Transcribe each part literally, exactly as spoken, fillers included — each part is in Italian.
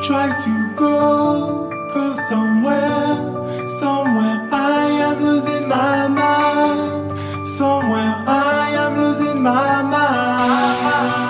try to go, go somewhere, somewhere I am losing my mind, somewhere I am losing my mind.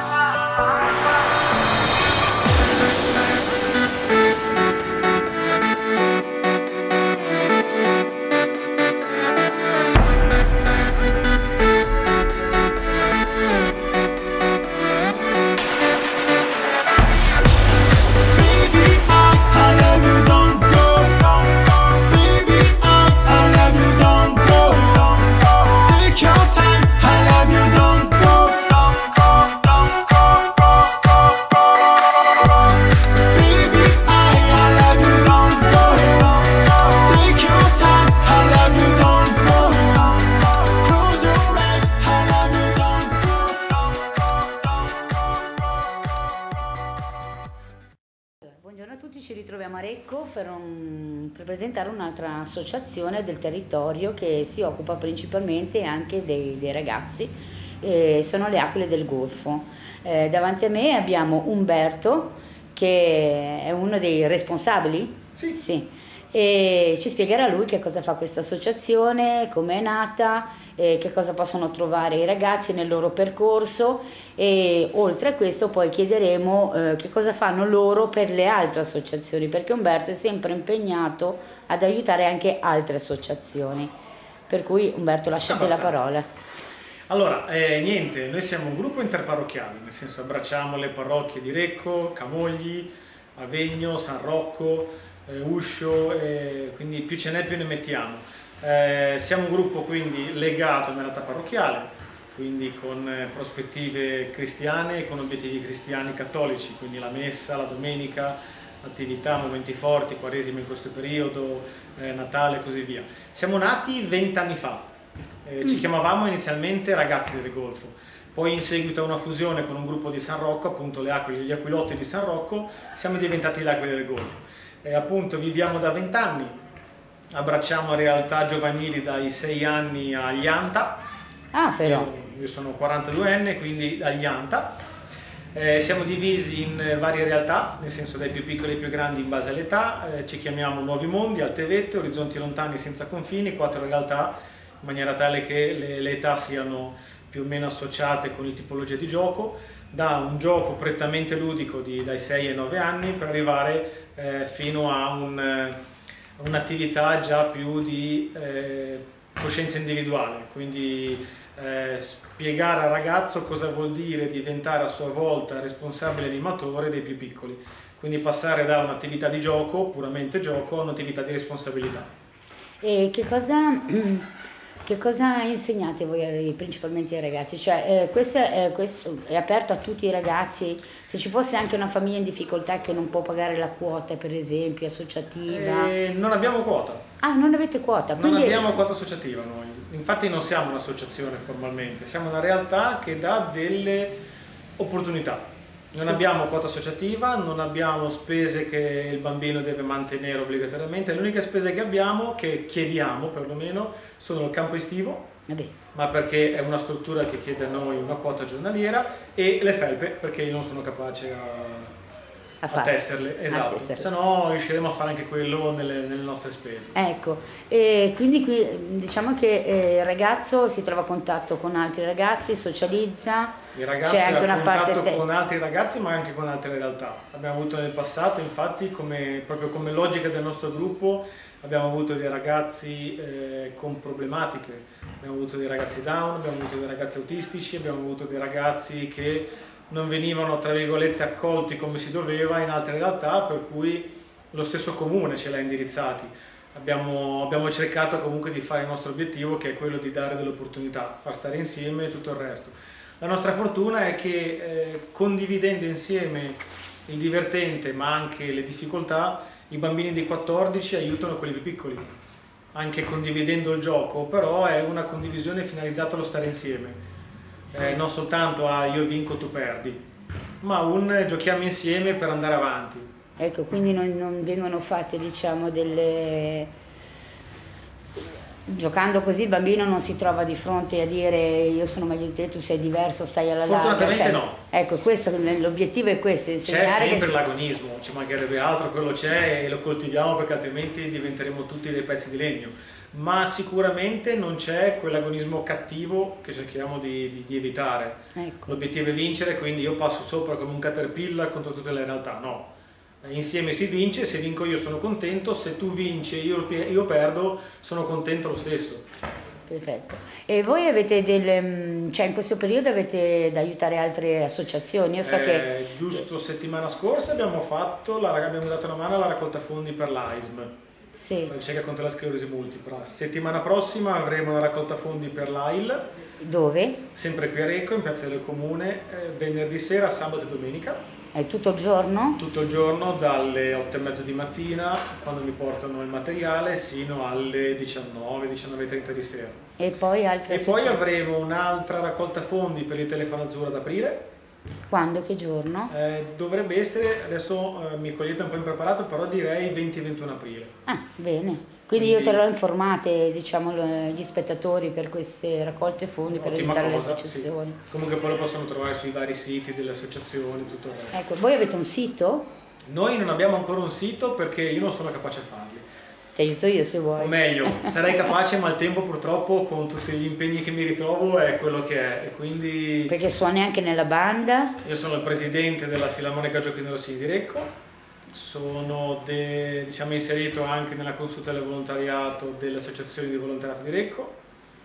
Buongiorno a tutti, ci ritroviamo a Recco per, un, per presentare un'altra associazione del territorio che si occupa principalmente anche dei, dei ragazzi, eh, sono le Aquile del Golfo. Eh, davanti a me abbiamo Umberto che è uno dei responsabili. Sì. Sì. E ci spiegherà lui che cosa fa questa associazione, come è nata, eh, che cosa possono trovare i ragazzi nel loro percorso e oltre a questo poi chiederemo eh, che cosa fanno loro per le altre associazioni, perché Umberto è sempre impegnato ad aiutare anche altre associazioni, per cui Umberto lasciate la parola. Allora, eh, niente, noi siamo un gruppo interparrocchiale, nel senso abbracciamo le parrocchie di Recco, Camogli, Avegno, San Rocco, eh, Uscio, eh, quindi più ce n'è più ne mettiamo. Eh, siamo un gruppo quindi legato nella realtà parrocchiale, quindi con eh, prospettive cristiane, con obiettivi cristiani cattolici, quindi la messa, la domenica, attività, momenti forti, quaresima in questo periodo, eh, Natale e così via. Siamo nati vent'anni fa, eh, ci chiamavamo inizialmente Ragazzi del Golfo, poi in seguito a una fusione con un gruppo di San Rocco, appunto le Aquile, gli Aquilotti di San Rocco, siamo diventati le Aquile del Golfo. E appunto viviamo da vent'anni, abbracciamo realtà giovanili dai sei anni agli Anta. Ah, però. Io, io sono quarantaduenne, quindi agli Anta. Eh, siamo divisi in varie realtà, nel senso dai più piccoli ai più grandi in base all'età, eh, ci chiamiamo Nuovi Mondi, Alte Vette, Orizzonti Lontani Senza Confini, quattro realtà in maniera tale che le, le età siano più o meno associate con il tipologia di gioco, da un gioco prettamente ludico di, dai sei ai nove anni per arrivare eh, fino a un, un'attività già più di eh, coscienza individuale, quindi eh, spiegare al ragazzo cosa vuol dire diventare a sua volta responsabile animatore dei più piccoli, quindi passare da un'attività di gioco, puramente gioco, a un'attività di responsabilità. E che cosa, che cosa insegnate voi principalmente ai ragazzi? Cioè, eh, questo, è, questo è aperto a tutti i ragazzi? Se ci fosse anche una famiglia in difficoltà che non può pagare la quota, per esempio, associativa? Eh, non abbiamo quota. Ah, non avete quota? Quindi... Non abbiamo quota associativa noi. Infatti non siamo un'associazione formalmente, siamo una realtà che dà delle opportunità. Non sì. abbiamo quota associativa, non abbiamo spese che il bambino deve mantenere obbligatoriamente, le uniche spese che abbiamo, che chiediamo perlomeno, sono il campo estivo, Vabbè. ma perché è una struttura che chiede a noi una quota giornaliera, e le felpe, perché io non sono capace a... A, a tesserle, esatto, se no riusciremo a fare anche quello nelle, nelle nostre spese. Ecco, e quindi qui diciamo che eh, il ragazzo si trova a contatto con altri ragazzi, socializza, il ragazzo c'è anche ha una contatto parte con altri ragazzi ma anche con altre realtà. Abbiamo avuto nel passato, infatti, come, proprio come logica del nostro gruppo, abbiamo avuto dei ragazzi eh, con problematiche, abbiamo avuto dei ragazzi down, abbiamo avuto dei ragazzi autistici, abbiamo avuto dei ragazzi che non venivano tra virgolette accolti come si doveva in altre realtà, per cui lo stesso comune ce l'ha indirizzati. Abbiamo, abbiamo cercato comunque di fare il nostro obiettivo, che è quello di dare delle opportunità, far stare insieme e tutto il resto. La nostra fortuna è che eh, condividendo insieme il divertente ma anche le difficoltà, i bambini di quattordici aiutano quelli più piccoli, anche condividendo il gioco, però è una condivisione finalizzata allo stare insieme. Eh, non soltanto a io vinco tu perdi, ma un giochiamo insieme per andare avanti. Ecco, quindi non, non vengono fatte, diciamo, delle giocando così il bambino non si trova di fronte a dire io sono meglio di te, tu sei diverso, stai alla larga. Fortunatamente cioè, no. Ecco, questo, l'obiettivo è questo, insegnare. C'è sempre che... l'agonismo, ci mancherebbe altro, quello c'è e lo coltiviamo perché altrimenti diventeremo tutti dei pezzi di legno. Ma sicuramente non c'è quell'agonismo cattivo che cerchiamo di, di, di evitare. Ecco. L'obiettivo è vincere, quindi io passo sopra come un caterpillar contro tutte le realtà, no. Insieme si vince, se vinco io sono contento, se tu vinci e io, io perdo sono contento lo stesso. Perfetto. E voi avete del, cioè in questo periodo avete da aiutare altre associazioni? Io so eh, che... Giusto settimana scorsa abbiamo fatto, la, abbiamo dato una mano alla raccolta fondi per l'A I S M, sì. la ricerca contro la sclerosi multipla. Settimana prossima avremo una raccolta fondi per l'A I L. Dove? Sempre qui a Recco, in Piazza del Comune, eh, venerdì sera, sabato e domenica. È tutto il giorno? Tutto il giorno, dalle otto e mezza di mattina, quando mi portano il materiale, sino alle diciannove, diciannove e trenta di sera. E poi altre E poi avremo un'altra raccolta fondi per il telefono azzurro ad aprile. Quando? Che giorno? Eh, dovrebbe essere, adesso eh, mi cogliete un po' impreparato, però direi venti e ventuno aprile. Ah, bene. Quindi, Quindi io terrò informate, diciamo, gli spettatori per queste raccolte fondi per aiutare le associazioni. Sì. Comunque poi lo possono trovare sui vari siti delle associazioni, tutto il resto. Ecco, voi avete un sito? Noi non abbiamo ancora un sito perché io non sono capace a farli. Ti aiuto io se vuoi. O meglio, sarei capace, ma il tempo purtroppo con tutti gli impegni che mi ritrovo è quello che è. E quindi... Perché suoni anche nella banda? Io sono il presidente della Filarmonica Gioacchino Rossini di Recco. Sono de, diciamo, inserito anche nella consulta del volontariato delle associazioni di volontariato di Recco.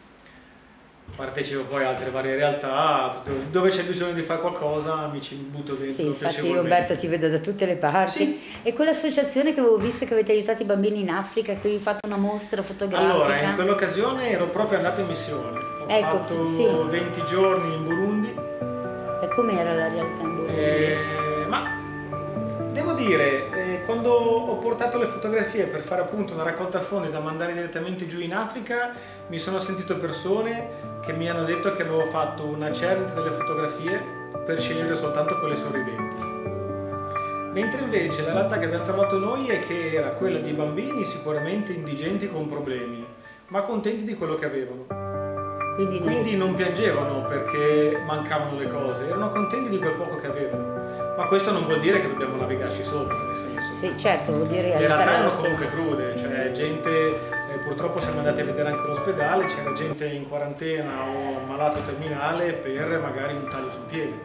Partecipo poi a altre varie realtà, dove c'è bisogno di fare qualcosa mi ci butto dentro. Sì, infatti io Umberto ti vedo da tutte le parti. Sì. E quell'associazione che avevo visto che avete aiutato i bambini in Africa, che avevi fatto una mostra fotografica. Allora, in quell'occasione ero proprio andato in missione. Ho ecco, fatto sì. venti giorni in Burundi. E com'era la realtà in Burundi? Eh, ma devo dire, eh, quando ho portato le fotografie per fare appunto una raccolta fondi da mandare direttamente giù in Africa, mi sono sentito persone che mi hanno detto che avevo fatto una cernita delle fotografie per scegliere soltanto quelle sorridenti. Mentre invece la realtà che abbiamo trovato noi è che era quella di bambini sicuramente indigenti con problemi, ma contenti di quello che avevano. Quindi, Quindi non piangevano perché mancavano le cose, erano contenti di quel poco che avevano. Ma questo non vuol dire che dobbiamo navigarci sopra, nel senso. Sì, certo, vuol dire le realtà erano stesso. comunque crude, cioè gente, eh, purtroppo siamo andati a vedere anche l'ospedale, c'era gente in quarantena o malato terminale per magari un taglio sul piede.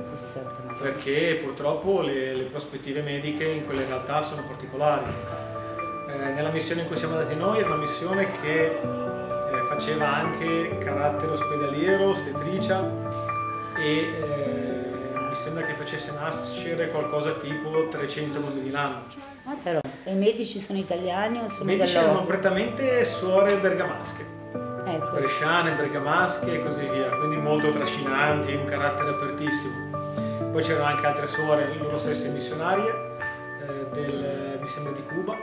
Perché purtroppo le, le prospettive mediche in quelle realtà sono particolari. Eh, nella missione in cui siamo andati noi era una missione che eh, faceva anche carattere ospedaliero, ostetricia e eh, mi sembra che facesse nascere qualcosa tipo trecento bambini l'anno. Ah, però, e i medici sono italiani o sono I medici erano prettamente suore bergamasche, ecco. bresciane, bergamasche e così via, quindi molto trascinanti, un carattere apertissimo. Poi c'erano anche altre suore, loro stesse missionarie, eh, del, mi sembra di Cuba,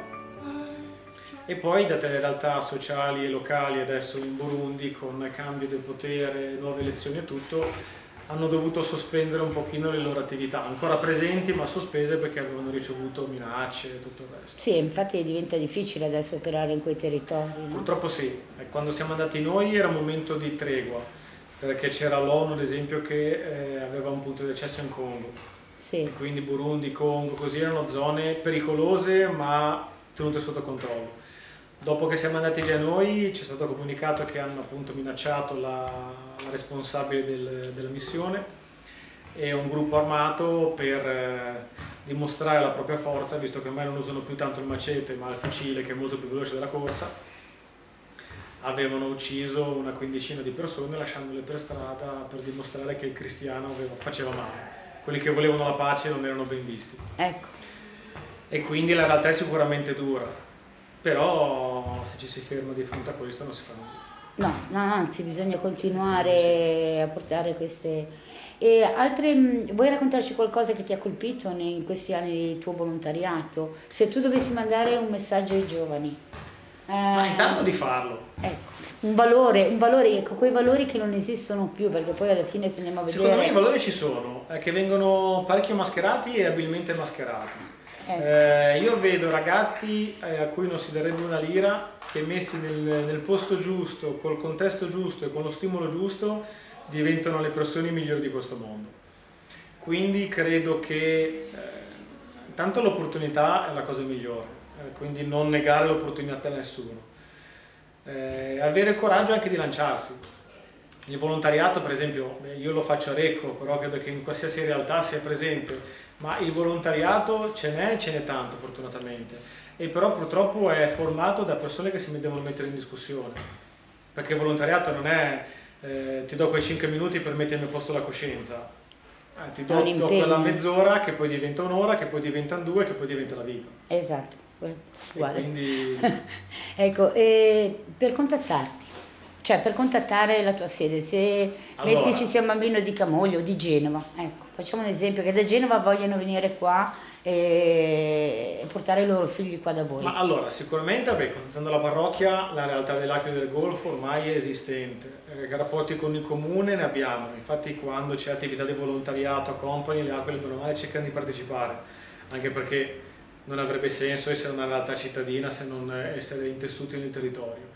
e poi da delle realtà sociali e locali adesso in Burundi con cambio del potere, nuove elezioni e tutto, hanno dovuto sospendere un pochino le loro attività, ancora presenti ma sospese perché avevano ricevuto minacce e tutto il resto. Sì, infatti diventa difficile adesso operare in quei territori, no? Purtroppo sì, quando siamo andati noi era un momento di tregua, perché c'era l'ONU ad esempio che eh, aveva un punto di accesso in Congo, sì. Quindi Burundi, Congo, così erano zone pericolose ma tenute sotto controllo. Dopo che siamo andati via noi ci è stato comunicato che hanno appunto minacciato la, la responsabile del, della missione e un gruppo armato per eh, dimostrare la propria forza, visto che ormai non usano più tanto il macete ma il fucile che è molto più veloce della corsa, avevano ucciso una quindicina di persone lasciandole per strada per dimostrare che il cristiano aveva, faceva male. Quelli che volevano la pace non erano ben visti. Ecco. E quindi la realtà è sicuramente dura. Però se ci si ferma di fronte a questo non si fa nulla. No, no, anzi bisogna continuare sì. a portare queste... E altre, vuoi raccontarci qualcosa che ti ha colpito in questi anni di tuo volontariato? Se tu dovessi mandare un messaggio ai giovani. Eh, Ma intanto di farlo. Ecco, un valore, un valore, ecco, quei valori che non esistono più, perché poi alla fine se andiamo a vedere... Secondo me i valori ci sono, è che vengono parecchio mascherati e abilmente mascherati. Ecco. Eh, io vedo ragazzi eh, a cui non si darebbe una lira, che messi nel, nel posto giusto, col contesto giusto e con lo stimolo giusto, diventano le persone migliori di questo mondo. Quindi credo che eh, tanto l'opportunità è la cosa migliore, eh, quindi non negare l'opportunità a nessuno. Eh, avere coraggio anche di lanciarsi. Il volontariato, per esempio, io lo faccio a Recco, però credo che in qualsiasi realtà sia presente, ma il volontariato ce n'è, ce n'è tanto fortunatamente, e però purtroppo è formato da persone che si devono mettere in discussione, perché il volontariato non è eh, ti do quei cinque minuti per mettermi a posto la coscienza, eh, ti do, do quella mezz'ora che poi diventa un'ora, che poi diventano due, che poi diventa la vita. Esatto, uguale. Quindi... ecco, e per contattarti, cioè per contattare la tua sede, se allora, metti ci sia un bambino di Camoglia o di Genova, ecco, facciamo un esempio, che da Genova vogliono venire qua e portare i loro figli qua da voi. Ma allora, sicuramente, beh, contattando la parrocchia, la realtà dell'Aquile del Golfo ormai è esistente, eh, rapporti con il comune ne abbiamo, infatti quando c'è attività di volontariato, company, le Aquile per male cercano di partecipare, anche perché non avrebbe senso essere una realtà cittadina se non essere intessuti nel territorio.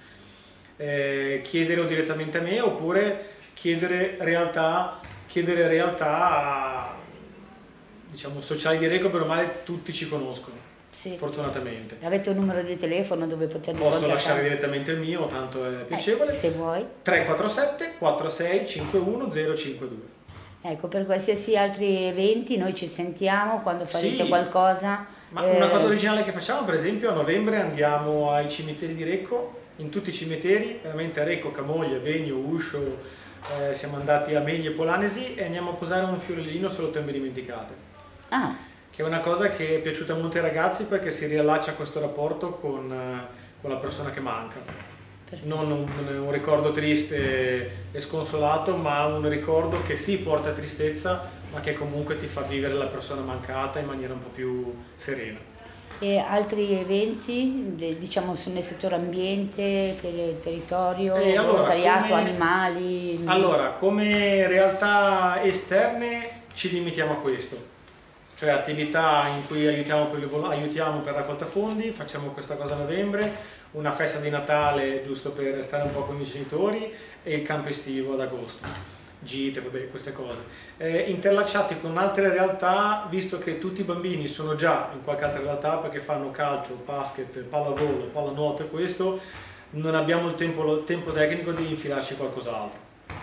Eh, chiedere direttamente a me oppure chiedere realtà, chiedere realtà diciamo sociali di Recco, per male tutti ci conoscono, sì, fortunatamente. Avete un numero di telefono dove potermi Posso contattare? lasciare direttamente il mio, tanto è piacevole. Eh, se vuoi. tre quattro sette quattro sei cinque uno zero cinque due. Ecco, per qualsiasi altri eventi noi ci sentiamo quando farete sì, qualcosa. Ma eh... una cosa originale che facciamo, per esempio, a novembre andiamo ai cimiteri di Recco, in tutti i cimiteri, veramente a Recco, Camoglia, Vegno, Uscio, eh, siamo andati a Meglie e Polanesi e andiamo a posare un fiorellino sulle tombe dimenticate. Ah. Che è una cosa che è piaciuta molto ai ragazzi perché si riallaccia a questo rapporto con, eh, con la persona che manca. Non un, un ricordo triste e sconsolato, ma un ricordo che sì porta tristezza, ma che comunque ti fa vivere la persona mancata in maniera un po' più serena. E altri eventi, diciamo, nel settore ambiente, per il territorio, e allora, volontariato, come, animali? Allora, come realtà esterne ci limitiamo a questo, cioè attività in cui aiutiamo per, aiutiamo per raccolta fondi, facciamo questa cosa a novembre, una festa di Natale giusto per stare un po' con i genitori e il campo estivo ad agosto. Gite, vabbè, queste cose, eh, interlacciati con altre realtà, visto che tutti i bambini sono già in qualche altra realtà perché fanno calcio, basket, pallavolo, pallanuoto e questo, non abbiamo il tempo, il tempo tecnico di infilarci qualcos'altro.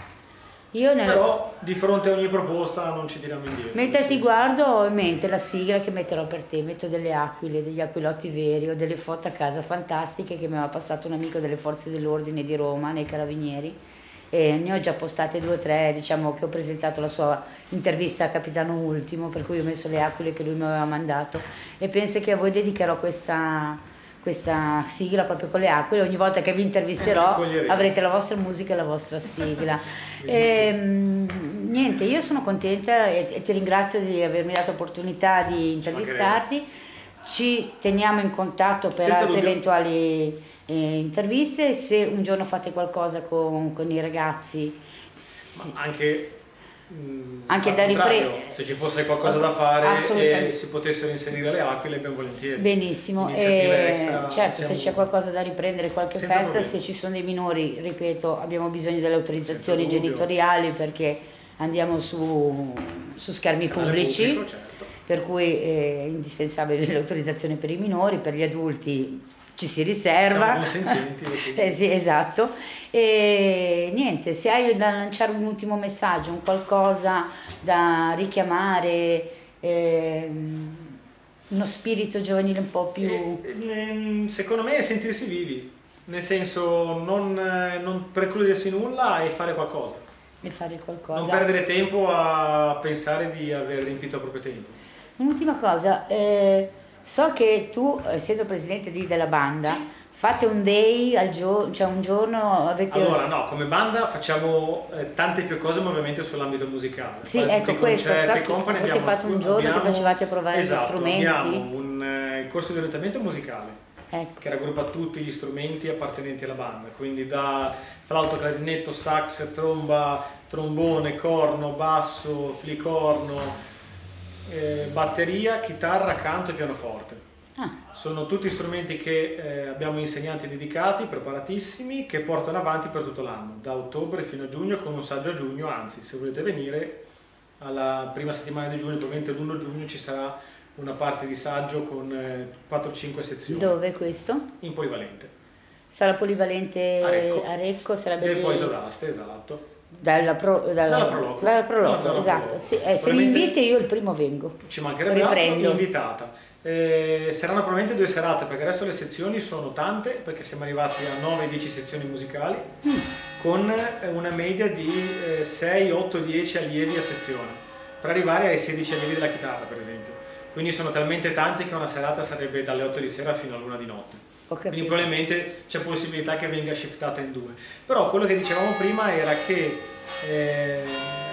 Io nella... Però di fronte a ogni proposta non ci tiriamo indietro. Mentre ti guardo ho in mente la sigla che metterò per te, metto delle aquile, degli aquilotti veri o delle foto a casa fantastiche che mi aveva passato un amico delle forze dell'ordine di Roma, nei Carabinieri. E ne ho già postate due o tre, diciamo che ho presentato la sua intervista a Capitano Ultimo, per cui ho messo le aquile che lui mi aveva mandato e penso che a voi dedicherò questa, questa sigla proprio con le aquile. Ogni volta che vi intervisterò eh, avrete la vostra musica e la vostra sigla. e, niente, io sono contenta e, e ti ringrazio di avermi dato l'opportunità di intervistarti. Ci teniamo in contatto per Senza altre dubbio. eventuali eh, interviste. Se un giorno fate qualcosa con, con i ragazzi, ma anche, mh, anche da riprendere, se ci fosse qualcosa da fare e si potessero inserire le aquile, ben volentieri. Benissimo, e extra, certo, siamo... se c'è qualcosa da riprendere, qualche Senza festa, problemi. Se ci sono dei minori, ripeto, abbiamo bisogno delle autorizzazioni genitoriali perché andiamo su, su schermi pubblici. Pubblico, certo. Per cui è indispensabile l'autorizzazione per i minori, per gli adulti ci si riserva. Siamo consenzienti. eh sì, esatto. E niente, se hai da lanciare un ultimo messaggio, un qualcosa da richiamare, eh, uno spirito giovanile un po' più... Eh, secondo me è sentirsi vivi, nel senso non, non precludersi nulla e fare qualcosa. E fare qualcosa. Non perdere tempo a pensare di aver riempito il proprio tempo. Un'ultima cosa, eh, so che tu, essendo presidente di, della banda, sì, fate un day al giorno, cioè un giorno avete... Allora no, come banda facciamo eh, tante più cose ovviamente sull'ambito musicale. Sì, fate ecco questo, so che company, avete abbiamo, fatto un giorno abbiamo, che facevate provare esatto, gli strumenti. Abbiamo un eh, corso di orientamento musicale, ecco, che raggruppa tutti gli strumenti appartenenti alla banda, quindi da flauto, clarinetto, sax, tromba, trombone, corno, basso, flicorno, eh, batteria, chitarra, canto e pianoforte. Ah. Sono tutti strumenti che eh, abbiamo insegnanti dedicati, preparatissimi, che portano avanti per tutto l'anno, da ottobre fino a giugno, con un saggio a giugno. Anzi, se volete venire alla prima settimana di giugno, probabilmente l'primo giugno ci sarà una parte di saggio con eh, quattro cinque sezioni. Dove è questo? In polivalente. Sala polivalente a Recco, a Recco sarebbe del lì... Poito d'Aste, esatto. Dalla pro, dalla, Dalla Proloco. dalla Proloco, Dalla zona esatto. Proloco. Sì, eh, se mi Probabilmente- inviti io il primo vengo. Ci mancherebbe altro, Riprendo. invitata. Eh, saranno probabilmente due serate, perché adesso le sezioni sono tante, perché siamo arrivati a nove dieci sezioni musicali, Mm. con eh, una media di eh, sei, otto, dieci allievi a sezione, per arrivare ai sedici allievi della chitarra, per esempio. Quindi sono talmente tanti che una serata sarebbe dalle otto di sera fino all'una di notte. Ho Quindi capito. probabilmente c'è possibilità che venga shiftata in due. Però quello che dicevamo prima era che eh,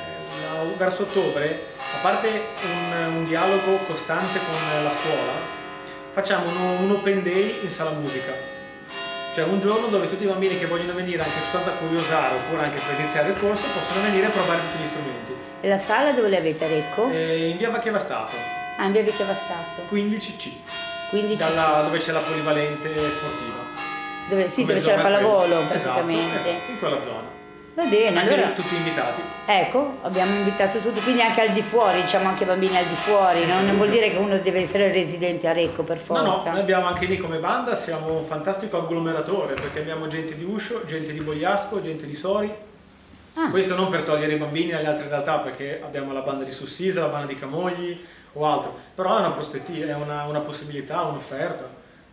la- verso ottobre, a parte un, un dialogo costante con la scuola, facciamo un, un open day in sala musica. Cioè un giorno dove tutti i bambini che vogliono venire anche soltanto a curiosare oppure anche per iniziare il corso possono venire a provare tutti gli strumenti. E la sala dove l'avete a Recco? Eh, in via Vacchiavastato, Ah, in via Vecchiavastato. quindici C, quindici dalla- dove c'è la polivalente sportiva. Dove, sì, Come dove c'è la zona pallavolo quella. praticamente. Esatto, esatto, in quella zona. Va bene, Anche allora lì tutti invitati. ecco, abbiamo invitato tutti, quindi anche al di fuori, diciamo anche bambini al di fuori, Senza no? Non dubbio. vuol dire che uno deve essere residente a Recco per No, no, forza. noi abbiamo anche lì come banda, siamo un fantastico agglomeratore, perché abbiamo gente di Uscio, gente di Bogliasco, gente di Sori. Ah, Questo non per togliere i bambini alle altre realtà, perché abbiamo la banda di Sussisa, la banda di Camogli o altro, però è una prospettiva, è una, una possibilità, un'offerta.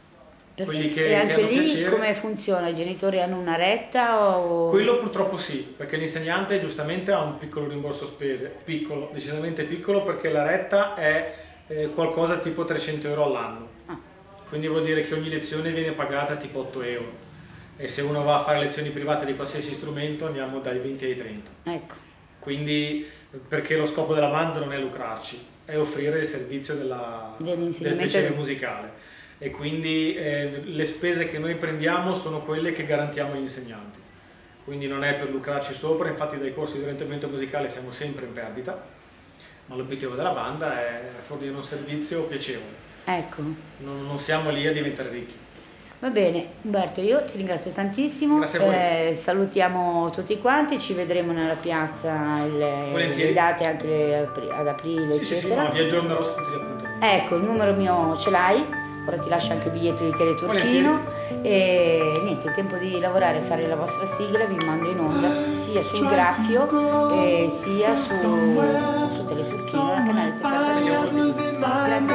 Quelli che, e che anche hanno lì piacere. come funziona? I genitori hanno una retta o... Quello purtroppo sì, perché l'insegnante giustamente ha un piccolo rimborso spese, piccolo, decisamente piccolo, perché la retta è eh, qualcosa tipo trecento euro all'anno. Ah. Quindi vuol dire che ogni lezione viene pagata tipo otto euro. E se uno va a fare lezioni private di qualsiasi strumento andiamo dai venti ai trenta. Ecco, Quindi, perché lo scopo della banda non è lucrarci, è offrire il servizio della- del Dell'insegnamento piacere del- musicale. E quindi eh, le spese che noi prendiamo sono quelle che garantiamo agli insegnanti. Quindi non è per lucrarci sopra, infatti dai corsi di orientamento musicale siamo sempre in perdita, ma l'obiettivo della banda è fornire un servizio piacevole. ecco. Non, non siamo lì a diventare ricchi. Va bene, Umberto, io ti ringrazio tantissimo. Grazie a voi. Eh, salutiamo tutti quanti, ci vedremo nella piazza il- Volentieri. le date anche ad aprile, Sì, sì, sì, eccetera. no, vi aggiornerò su tutti gli appuntamenti. Ecco, il numero mio ce l'hai, ora ti lascio anche il biglietto di Teleturchino e niente, è tempo di lavorare e fare la vostra sigla, vi mando in onda sia sul graffio e sia su, su Teleturchino, al canale I am settanta. losing my Grazie